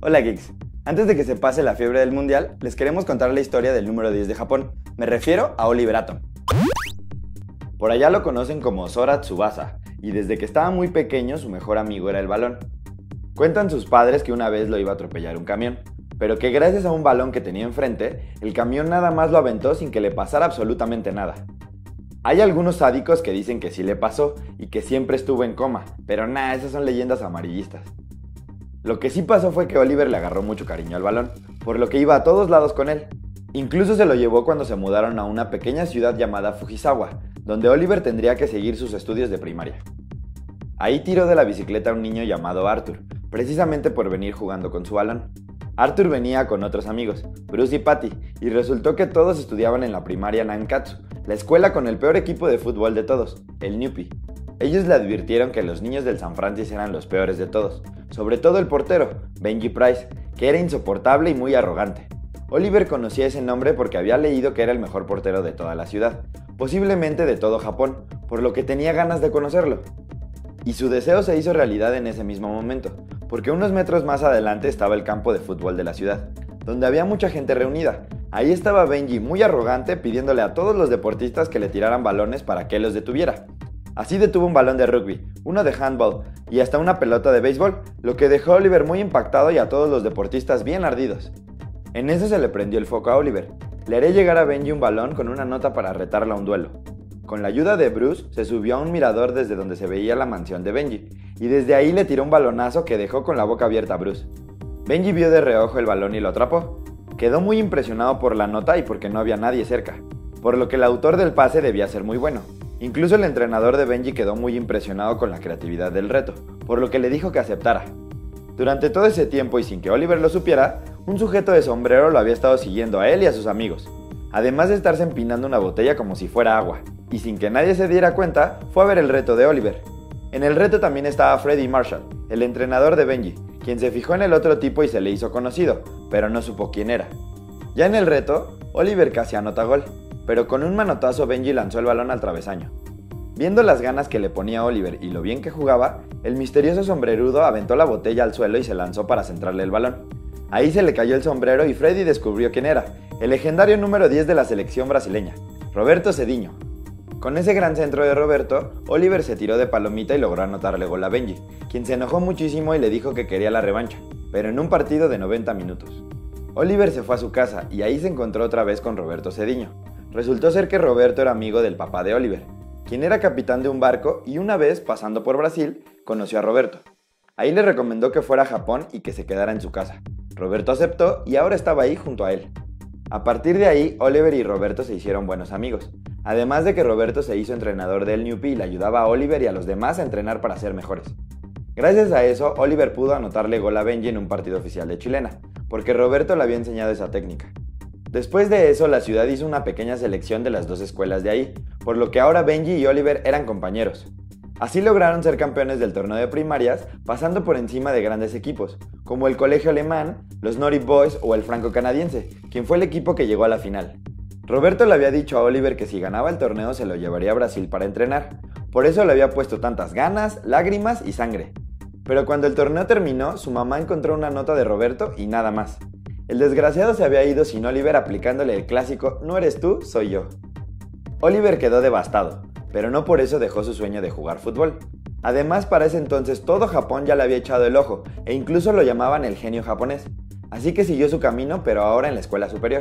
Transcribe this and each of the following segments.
Hola geeks, antes de que se pase la fiebre del mundial, les queremos contar la historia del número 10 de Japón. Me refiero a Oliver Atom. Por allá lo conocen como Sora Tsubasa, y desde que estaba muy pequeño su mejor amigo era el balón. Cuentan sus padres que una vez lo iba a atropellar un camión, pero que gracias a un balón que tenía enfrente, el camión nada más lo aventó sin que le pasara absolutamente nada. Hay algunos sádicos que dicen que sí le pasó y que siempre estuvo en coma, pero esas son leyendas amarillistas. Lo que sí pasó fue que Oliver le agarró mucho cariño al balón, por lo que iba a todos lados con él. Incluso se lo llevó cuando se mudaron a una pequeña ciudad llamada Fujisawa, donde Oliver tendría que seguir sus estudios de primaria. Ahí tiró de la bicicleta a un niño llamado Arthur, precisamente por venir jugando con su balón. Arthur venía con otros amigos, Bruce y Patty, y resultó que todos estudiaban en la primaria Nankatsu, la escuela con el peor equipo de fútbol de todos, el Newpie. Ellos le advirtieron que los niños del San Francisco eran los peores de todos, sobre todo el portero, Benji Price, que era insoportable y muy arrogante. Oliver conocía ese nombre porque había leído que era el mejor portero de toda la ciudad, posiblemente de todo Japón, por lo que tenía ganas de conocerlo. Y su deseo se hizo realidad en ese mismo momento, porque unos metros más adelante estaba el campo de fútbol de la ciudad, donde había mucha gente reunida. Ahí estaba Benji muy arrogante pidiéndole a todos los deportistas que le tiraran balones para que él los detuviera. Así detuvo un balón de rugby, uno de handball y hasta una pelota de béisbol, lo que dejó a Oliver muy impactado y a todos los deportistas bien ardidos. En eso se le prendió el foco a Oliver. Le haré llegar a Benji un balón con una nota para retarla a un duelo. Con la ayuda de Bruce, se subió a un mirador desde donde se veía la mansión de Benji, y desde ahí le tiró un balonazo que dejó con la boca abierta a Bruce. Benji vio de reojo el balón y lo atrapó. Quedó muy impresionado por la nota y porque no había nadie cerca, por lo que el autor del pase debía ser muy bueno. Incluso el entrenador de Benji quedó muy impresionado con la creatividad del reto, por lo que le dijo que aceptara. Durante todo ese tiempo y sin que Oliver lo supiera, un sujeto de sombrero lo había estado siguiendo a él y a sus amigos, además de estarse empinando una botella como si fuera agua, y sin que nadie se diera cuenta, fue a ver el reto de Oliver. En el reto también estaba Freddie Marshall, el entrenador de Benji, quien se fijó en el otro tipo y se le hizo conocido, pero no supo quién era. Ya en el reto, Oliver casi anota gol, pero con un manotazo Benji lanzó el balón al travesaño. Viendo las ganas que le ponía Oliver y lo bien que jugaba, el misterioso sombrerudo aventó la botella al suelo y se lanzó para centrarle el balón. Ahí se le cayó el sombrero y Freddy descubrió quién era, el legendario número 10 de la selección brasileña, Roberto Cedinho. Con ese gran centro de Roberto, Oliver se tiró de palomita y logró anotarle gol a Benji, quien se enojó muchísimo y le dijo que quería la revancha, pero en un partido de 90 minutos. Oliver se fue a su casa y ahí se encontró otra vez con Roberto Cedinho. Resultó ser que Roberto era amigo del papá de Oliver, quien era capitán de un barco y una vez, pasando por Brasil, conoció a Roberto. Ahí le recomendó que fuera a Japón y que se quedara en su casa. Roberto aceptó y ahora estaba ahí junto a él. A partir de ahí, Oliver y Roberto se hicieron buenos amigos, además de que Roberto se hizo entrenador del Newpie y le ayudaba a Oliver y a los demás a entrenar para ser mejores. Gracias a eso, Oliver pudo anotarle gol a Benji en un partido oficial de chilena, porque Roberto le había enseñado esa técnica. Después de eso, la ciudad hizo una pequeña selección de las dos escuelas de ahí, por lo que ahora Benji y Oliver eran compañeros. Así lograron ser campeones del torneo de primarias, pasando por encima de grandes equipos, como el Colegio Alemán, los Naughty Boys o el Franco-Canadiense, quien fue el equipo que llegó a la final. Roberto le había dicho a Oliver que si ganaba el torneo se lo llevaría a Brasil para entrenar, por eso le había puesto tantas ganas, lágrimas y sangre. Pero cuando el torneo terminó, su mamá encontró una nota de Roberto y nada más. El desgraciado se había ido sin Oliver aplicándole el clásico "no eres tú, soy yo". Oliver quedó devastado, pero no por eso dejó su sueño de jugar fútbol. Además, para ese entonces todo Japón ya le había echado el ojo e incluso lo llamaban el genio japonés, así que siguió su camino pero ahora en la escuela superior.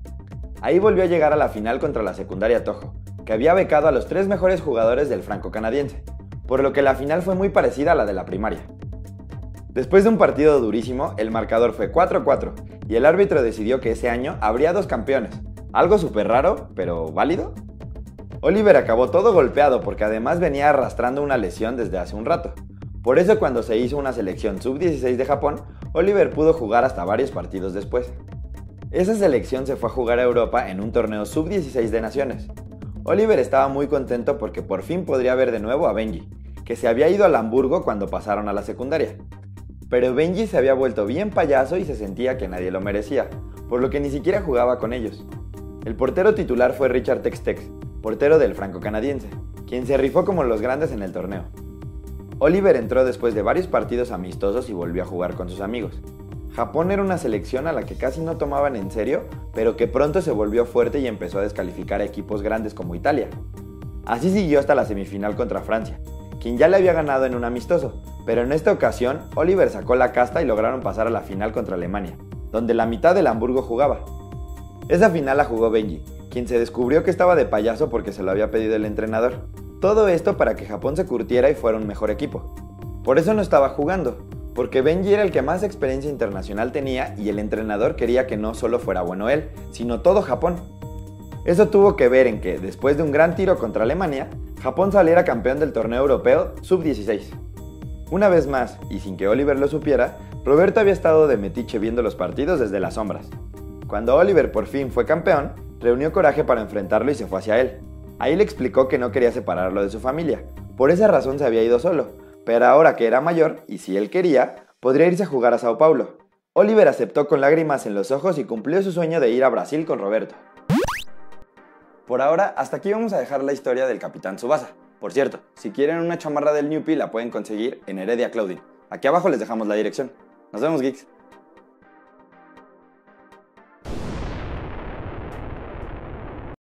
Ahí volvió a llegar a la final contra la secundaria Toho, que había becado a los 3 mejores jugadores del franco-canadiense, por lo que la final fue muy parecida a la de la primaria. Después de un partido durísimo, el marcador fue 4-4 y el árbitro decidió que ese año habría 2 campeones, algo súper raro, pero válido. Oliver acabó todo golpeado porque además venía arrastrando una lesión desde hace un rato. Por eso cuando se hizo una selección sub-16 de Japón, Oliver pudo jugar hasta varios partidos después. Esa selección se fue a jugar a Europa en un torneo sub-16 de naciones. Oliver estaba muy contento porque por fin podría ver de nuevo a Benji, que se había ido al Hamburgo cuando pasaron a la secundaria. Pero Benji se había vuelto bien payaso y se sentía que nadie lo merecía, por lo que ni siquiera jugaba con ellos. El portero titular fue Richard Tex-Tex, portero del franco-canadiense, quien se rifó como los grandes en el torneo. Oliver entró después de varios partidos amistosos y volvió a jugar con sus amigos. Japón era una selección a la que casi no tomaban en serio, pero que pronto se volvió fuerte y empezó a descalificar a equipos grandes como Italia. Así siguió hasta la semifinal contra Francia, quien ya le había ganado en un amistoso, pero en esta ocasión Oliver sacó la casta y lograron pasar a la final contra Alemania, donde la mitad del Hamburgo jugaba. Esa final la jugó Benji, quien se descubrió que estaba de payaso porque se lo había pedido el entrenador. Todo esto para que Japón se curtiera y fuera un mejor equipo. Por eso no estaba jugando, porque Benji era el que más experiencia internacional tenía y el entrenador quería que no solo fuera bueno él, sino todo Japón. Eso tuvo que ver en que, después de un gran tiro contra Alemania, Japón saliera campeón del torneo europeo Sub-16. Una vez más, y sin que Oliver lo supiera, Roberto había estado de metiche viendo los partidos desde las sombras. Cuando Oliver por fin fue campeón, reunió coraje para enfrentarlo y se fue hacia él. Ahí le explicó que no quería separarlo de su familia, por esa razón se había ido solo, pero ahora que era mayor, y si él quería, podría irse a jugar a Sao Paulo. Oliver aceptó con lágrimas en los ojos y cumplió su sueño de ir a Brasil con Roberto. Por ahora, hasta aquí vamos a dejar la historia del Capitán Tsubasa. Por cierto, si quieren una chamarra del Newpie la pueden conseguir en Heredia Clothing. Aquí abajo les dejamos la dirección. Nos vemos, geeks.